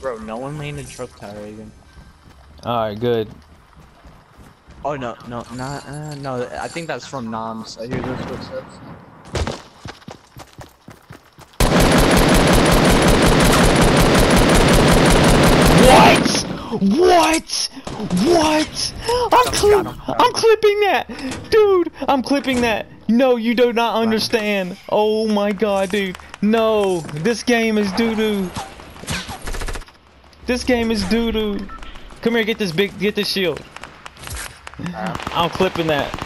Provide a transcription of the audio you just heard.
Bro, no one landed truck tire even. Alright, good. Oh no, no. I think that's from Noms. I hear those footsteps. What? What? I'm clipping that, dude. I'm clipping that. No, you do not understand. Oh my god, dude. No, this game is doo doo. This game is doo doo. Come here, get this shield. I'm clipping that.